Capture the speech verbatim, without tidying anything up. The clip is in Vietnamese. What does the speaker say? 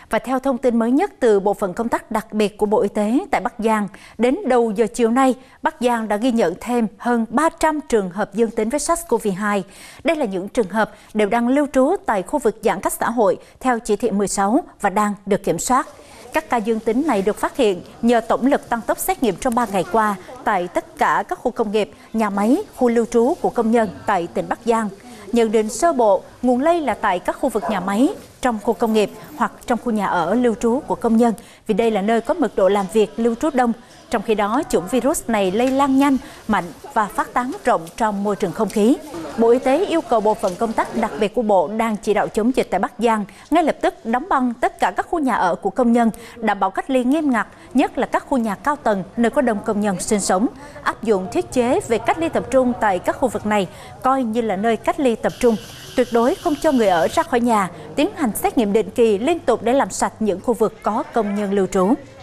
Và theo thông tin mới nhất từ Bộ phận Công tác đặc biệt của Bộ Y tế tại Bắc Giang, đến đầu giờ chiều nay, Bắc Giang đã ghi nhận thêm hơn ba trăm trường hợp dương tính với SARS-xê o vê hai. Đây là những trường hợp đều đang lưu trú tại khu vực giãn cách xã hội theo chỉ thị mười sáu và đang được kiểm soát. Các ca dương tính này được phát hiện nhờ tổng lực tăng tốc xét nghiệm trong ba ngày qua tại tất cả các khu công nghiệp, nhà máy, khu lưu trú của công nhân tại tỉnh Bắc Giang. Nhận định sơ bộ, nguồn lây là tại các khu vực nhà máy, trong khu công nghiệp hoặc trong khu nhà ở lưu trú của công nhân, vì đây là nơi có mật độ làm việc lưu trú đông. Trong khi đó, chủng virus này lây lan nhanh, mạnh và phát tán rộng trong môi trường không khí. Bộ Y tế yêu cầu Bộ phận Công tác đặc biệt của Bộ đang chỉ đạo chống dịch tại Bắc Giang ngay lập tức đóng băng tất cả các khu nhà ở của công nhân, đảm bảo cách ly nghiêm ngặt, nhất là các khu nhà cao tầng nơi có đông công nhân sinh sống. Áp dụng thiết chế về cách ly tập trung tại các khu vực này, coi như là nơi cách ly tập trung. Tuyệt đối không cho người ở ra khỏi nhà, tiến hành xét nghiệm định kỳ liên tục để làm sạch những khu vực có công nhân lưu trú.